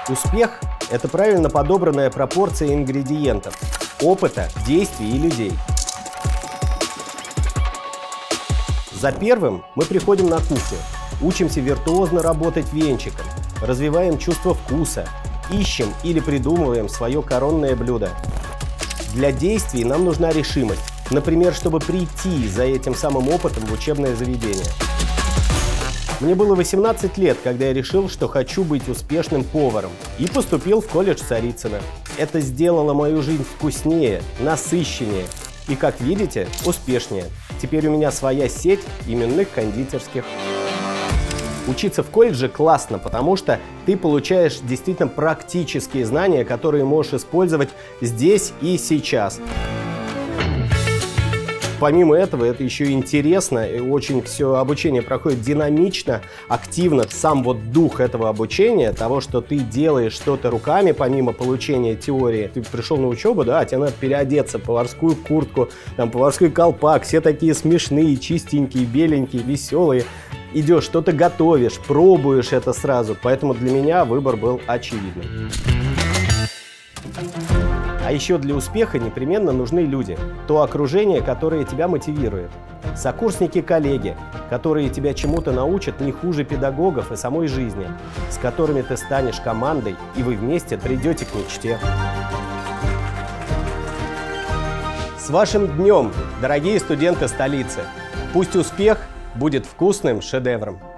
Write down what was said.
Успех – это правильно подобранная пропорция ингредиентов, опыта, действий и людей. За первым мы приходим на кухню, учимся виртуозно работать венчиком, развиваем чувство вкуса, ищем или придумываем свое коронное блюдо. Для действий нам нужна решимость, например, чтобы прийти за этим самым опытом в учебное заведение. Мне было 18 лет, когда я решил, что хочу быть успешным поваром, и поступил в колледж Царицына. Это сделало мою жизнь вкуснее, насыщеннее и, как видите, успешнее. Теперь у меня своя сеть именных кондитерских. Учиться в колледже классно, потому что ты получаешь действительно практические знания, которые можешь использовать здесь и сейчас. Помимо этого, это еще интересно, и очень все обучение проходит динамично, активно. Сам вот дух этого обучения, того, что ты делаешь что-то руками, помимо получения теории. Ты пришел на учебу, да, тебе надо переодеться, поварскую куртку, там, поварской колпак, все такие смешные, чистенькие, беленькие, веселые. Идешь, что-то готовишь, пробуешь это сразу, поэтому для меня выбор был очевидным. А еще для успеха непременно нужны люди. То окружение, которое тебя мотивирует. Сокурсники-коллеги, которые тебя чему-то научат не хуже педагогов и самой жизни, с которыми ты станешь командой, и вы вместе придете к мечте. С вашим днем, дорогие студенты столицы! Пусть успех будет вкусным шедевром!